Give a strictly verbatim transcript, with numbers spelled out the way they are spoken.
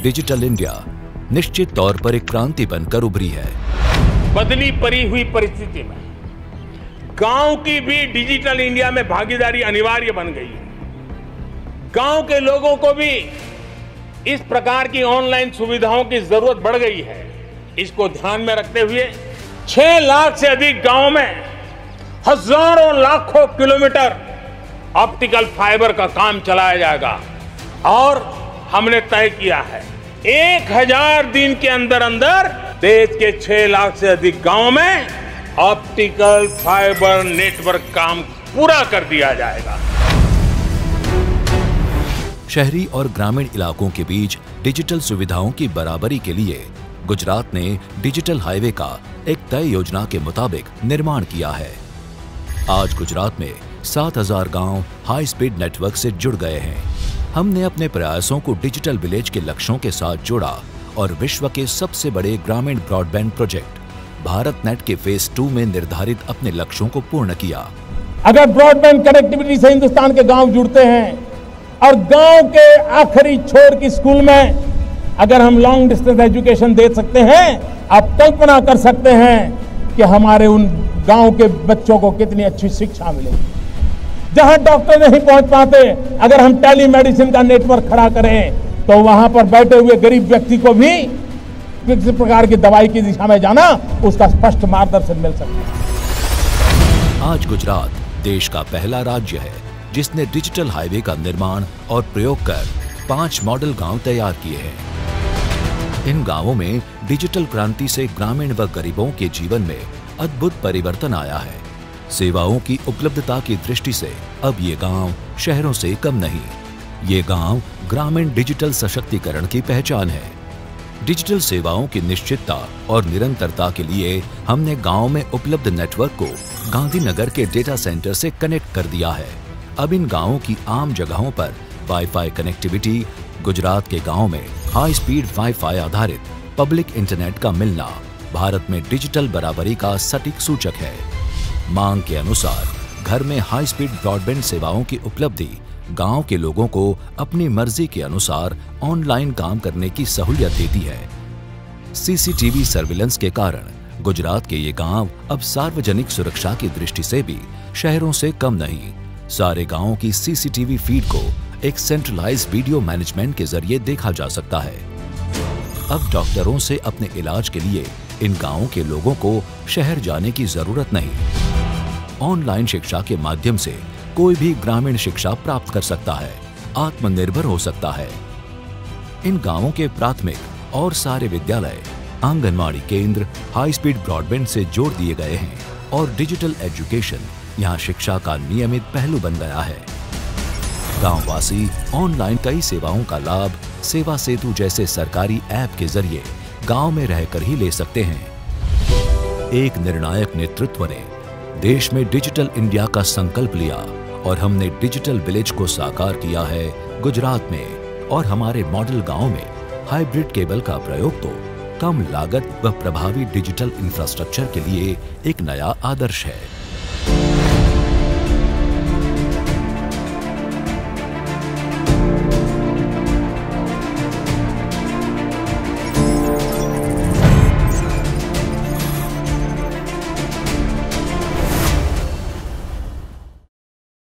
Digital India निश्चित तौर पर एक क्रांति बनकर उभरी है। बदली पड़ी हुई परिस्थिति में गांव की भी डिजिटल इंडिया में भागीदारी अनिवार्य बन गई है। गांव के लोगों को भी इस प्रकार की ऑनलाइन सुविधाओं की जरूरत बढ़ गई है। इसको ध्यान में रखते हुए छह लाख से अधिक गांव में हजारों लाखों किलोमीटर ऑप्टिकल फाइबर का काम चलाया जाएगा और हमने तय किया है एक हजार दिन के अंदर अंदर देश के छह लाख से अधिक गांव में ऑप्टिकल फाइबर नेटवर्क काम पूरा कर दिया जाएगा। शहरी और ग्रामीण इलाकों के बीच डिजिटल सुविधाओं की बराबरी के लिए गुजरात ने डिजिटल हाईवे का एक तय योजना के मुताबिक निर्माण किया है। आज गुजरात में सात हज़ार गांव हाई स्पीड नेटवर्क से जुड़ गए हैं। हमने अपने प्रयासों को डिजिटल विलेज के लक्ष्यों के साथ जोड़ा और विश्व के सबसे बड़े ग्रामीण ब्रॉडबैंड प्रोजेक्ट भारत नेट के फेज टू में निर्धारित अपने लक्ष्यों को पूर्ण किया। अगर ब्रॉडबैंड कनेक्टिविटी से हिंदुस्तान के गांव जुड़ते हैं और गांव के आखिरी छोर की स्कूल में अगर हम लॉन्ग डिस्टेंस एजुकेशन दे सकते हैं, आप कल्पना कर सकते हैं कि हमारे उन गांव के बच्चों को कितनी अच्छी शिक्षा मिलेगी। जहां डॉक्टर नहीं पहुंच पाते, अगर हम टेली मेडिसिन का नेटवर्क खड़ा करें तो वहां पर बैठे हुए गरीब व्यक्ति को भी किसी प्रकार की दवाई की दिशा में जाना, उसका स्पष्ट मार्गदर्शन मिल सकता है। आज गुजरात देश का पहला राज्य है जिसने डिजिटल हाईवे का निर्माण और प्रयोग कर पांच मॉडल गांव तैयार किए हैं। इन गांवों में डिजिटल क्रांति से ग्रामीण व गरीबों के जीवन में अद्भुत परिवर्तन आया है। सेवाओं की उपलब्धता की दृष्टि से अब ये गांव शहरों से कम नहीं। ये गांव ग्रामीण डिजिटल सशक्तिकरण की पहचान है। डिजिटल सेवाओं की निश्चितता और निरंतरता के लिए हमने गांव में उपलब्ध नेटवर्क को गांधीनगर के डेटा सेंटर से कनेक्ट कर दिया है। अब इन गांवों की आम जगहों पर वाईफाई कनेक्टिविटी, गुजरात के गांव में हाई स्पीड वाईफाई आधारित पब्लिक इंटरनेट का मिलना भारत में डिजिटल बराबरी का सटीक सूचक है। मांग के अनुसार घर में हाई स्पीड ब्रॉडबैंड सेवाओं की उपलब्धि गांव के लोगों को अपनी मर्जी के अनुसार ऑनलाइन काम करने की सहूलियत देती है। सीसीटीवी सर्विलेंस के कारण गुजरात के ये गांव अब सार्वजनिक सुरक्षा की दृष्टि से भी शहरों से कम नहीं। सारे गांवों की सीसीटीवी फीड को एक सेंट्रलाइज्ड वीडियो मैनेजमेंट के जरिए देखा जा सकता है। अब डॉक्टरों से अपने इलाज के लिए इन गांवों के लोगों को शहर जाने की जरूरत नहीं। ऑनलाइन शिक्षा के माध्यम से कोई भी ग्रामीण शिक्षा प्राप्त कर सकता है, आत्मनिर्भर हो सकता है। इन गांवों के प्राथमिक और सारे विद्यालय, आंगनवाड़ी केंद्र हाई स्पीड ब्रॉडबैंड से जोड़ दिए गए हैं और डिजिटल एजुकेशन यहाँ शिक्षा का नियमित पहलू बन गया है। गांववासी ऑनलाइन कई सेवाओं का लाभ सेवा सेतु जैसे सरकारी ऐप के जरिए गांव में रहकर ही ले सकते हैं। एक निर्णायक नेतृत्व ने देश में डिजिटल इंडिया का संकल्प लिया और हमने डिजिटल विलेज को साकार किया है गुजरात में। और हमारे मॉडल गांव में हाइब्रिड केबल का प्रयोग तो कम लागत व प्रभावी डिजिटल इंफ्रास्ट्रक्चर के लिए एक नया आदर्श है।